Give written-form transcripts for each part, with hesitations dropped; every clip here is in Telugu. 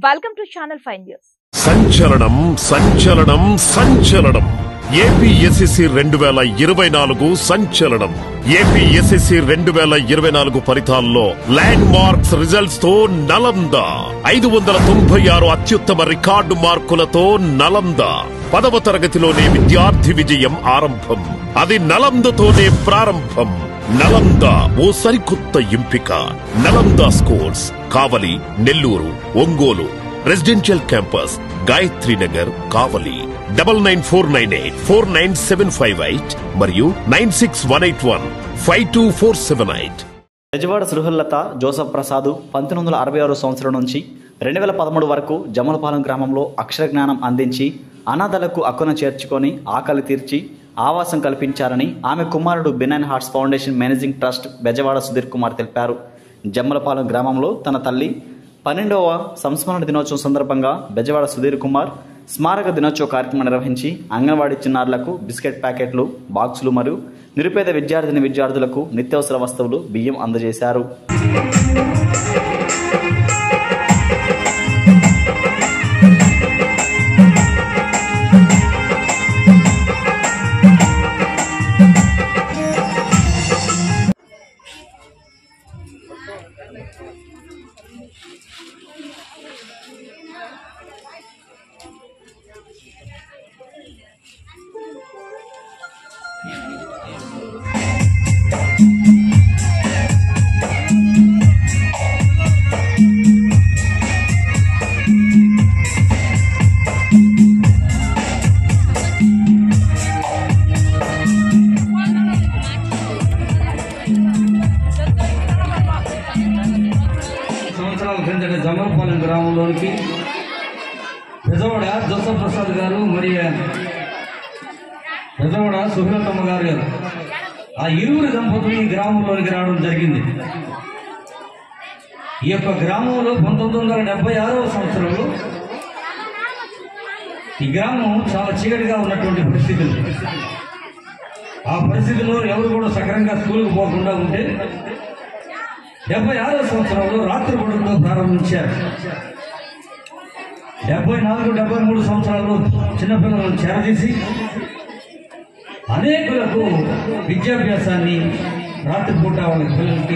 Welcome to Channel 5 News. సంచలనం సంచలనం సంచలనం ఏపీఎస్ఎస్సీ 2024 సంచలనం ఏపీఎస్ఎస్సీ 2024 ఫలితాల్లో ల్యాండ్ మార్క్స్ రిజల్ట్స్ తో నలంద 596 అత్యుత్తమ రికార్డు మార్కులతో నలంద 10వ తరగతిలోనే విద్యార్థి విజయం ఆరంభం. అది నలందతోనే ప్రారంభం. నలంద ఓ సరికొత్త ఎంపిక. Nalanda schools Kavali, Nellore, Ongole residential campus, Gayatri Nagar, Kavali 9949849758 మరియు 9618152478. బెజవాడ సుహృల్లత జోసఫ్ ప్రసాద్ 1966 సంవత్సరం నుంచి 2013 వరకు జమలపాలెం గ్రామంలో అక్షర జ్ఞానం అందించి అనాథలకు అక్కున చేర్చుకొని ఆకలి తీర్చి ఆవాసం కల్పించారని ఆమె కుమారుడు benign hearts foundation managing trust Bezawada Sudhir Kumar తెలిపారు. జమ్మలపాలెం గ్రామంలో తన తల్లి 12వ సంస్మరణ దినోత్సవం సందర్భంగా బెజవాడ సుధీర్ కుమార్ స్మారక దినోత్సవ కార్యక్రమం నిర్వహించి అంగన్వాడీ చిన్నారులకు బిస్కెట్ ప్యాకెట్లు, బాక్సులు మరియు నిరుపేద విద్యార్థులకు నిత్యావసర వస్తువులు, బియ్యం అందజేశారు. జమలపాలెం గ్రామంలోనికి బెజవాడ జోసఫ్ ప్రసాద్ గారు మరియు బెజవాడ సుహృతమ్మ గారు ఆ ఇరువురు దంపతులు ఈ గ్రామంలోనికి రావడం జరిగింది. ఈ యొక్క గ్రామంలో 1976వ సంవత్సరంలో ఈ గ్రామం చాలా చీకటిగా ఉన్నటువంటి పరిస్థితులు. ఆ పరిస్థితుల్లో ఎవరు కూడా సక్రమంగా స్కూల్కి పోకుండా ఉంటే 76వ సంవత్సరంలో రాత్రి బడులతో ప్రారంభించారు. 74-73 సంవత్సరాల్లో చిన్నపిల్లలను చేరదీసి అనేకులకు విద్యాభ్యాసాన్ని రాత్రిపూట వాళ్ళ పిల్లలకి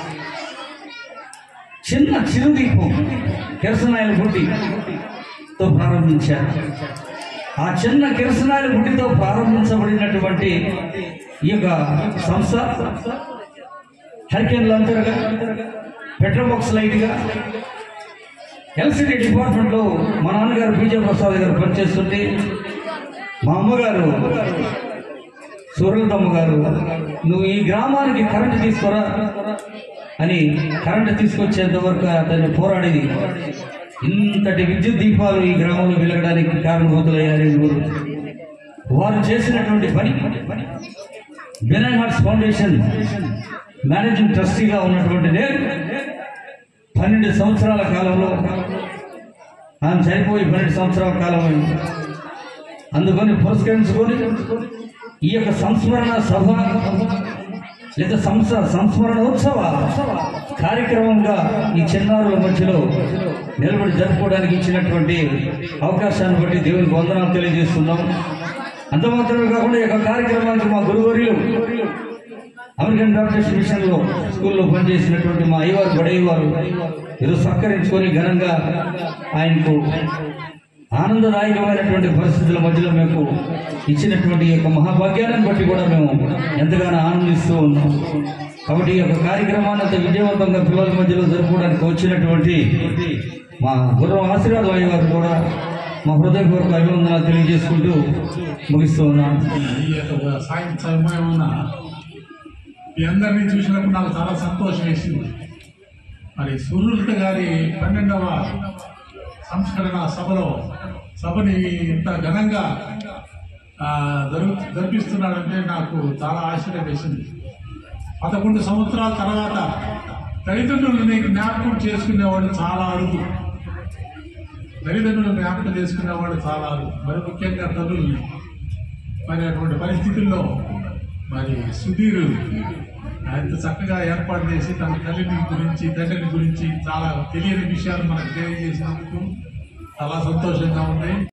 చిన్న చిరుదీపం కిరసనాయిల బుడ్డితో ప్రారంభించారు. ఆ చిన్న కిరసనాయిల బుడ్డితో ప్రారంభించబడినటువంటి ఈ యొక్క సంస్థ హరికేన్ లంతర్గా, పెట్రోల్ బాక్స్ లైట్గా, ఎల్సిడి డిపార్ట్మెంట్లో మా నాన్నగారు బీజే ప్రసాద్ గారు పనిచేస్తుంటే మా అమ్మగారు సుహృతమ్మ గారు నువ్వు ఈ గ్రామానికి కరెంటు తీసుకురా అని కరెంటు తీసుకొచ్చేంత వరకు అతన్ని పోరాడేది. ఇంతటి విద్యుత్ దీపాలు ఈ గ్రామంలో వెలగడానికి కారణభూతులయ్యారు. వారు చేసినటువంటి పని బెనైన్ హార్ట్స్ ఫౌండేషన్ మేనేజింగ్ ట్రస్టీగా ఉన్నటువంటి నేను 12 సంవత్సరాల కాలంలో ఆయన చనిపోయి 12 సంవత్సరాల కాలం అందుకొని పురస్కరించుకొని ఈ యొక్క సంస్మరణ సభ లేదా సంస్మరణోత్సవ కార్యక్రమంగా ఈ చిన్నారుల మధ్యలో నిలబడి జరుపుకోవడానికి ఇచ్చినటువంటి అవకాశాన్ని బట్టి దేవునికి వందనాలు తెలియజేస్తున్నాం. అంత మాత్రమే కాకుండా ఈ యొక్క కార్యక్రమానికి మా గురువర్యులు అమెరికన్ బ్యాప్టిస్ట్ మిషన్లో స్కూల్లో పనిచేసినటువంటి మా అయ్యవారు బడయ్యవారు ఈరోజు సత్కరించుకొని ఘనంగా ఆయనకు ఆనందదాయకమైనటువంటి పరిస్థితుల మధ్యలో మేము ఇచ్చినటువంటి ఈ యొక్క మహాభాగ్యాన్ని బట్టి కూడా మేము ఎంతగానో ఆనందిస్తూ ఉన్నాం. కాబట్టి ఈ యొక్క కార్యక్రమాన్ని అంత విజయవంతంగా పిల్లల మధ్యలో జరుపుకోవడానికి వచ్చినటువంటి మా గుర్రం ఆశీర్వాదం అయ్యేవారు కూడా మా హృదయపూర్వక అభినందనలు తెలియజేసుకుంటూ ముగిస్తూ ఉన్నాను. మీ అందరినీ చూసినప్పుడు నాకు చాలా సంతోషం వేసింది. మరి సుహృత గారి 12వ సంస్కరణ సభని ఇంత ఘనంగా జరిపిస్తున్నాడంటే నాకు చాలా ఆశ్చర్యం వేసింది. 11 సంవత్సరాల తర్వాత తల్లిదండ్రులని జ్ఞాపకం చేసుకునేవాడు చాలా అరుదు. తల్లిదండ్రులను జ్ఞాపకం చేసుకునేవాడు చాలా అరుదు. మరి ముఖ్యంగా తల్లుల్ని మరి అటువంటి పరిస్థితుల్లో మరి సుధీర్ ఎంత చక్కగా ఏర్పాటు చేసి తన తల్లిని గురించి తండ్రిని గురించి చాలా తెలియని విషయాలు మనకు తెలియజేసినందుకు చాలా సంతోషంగా ఉంది.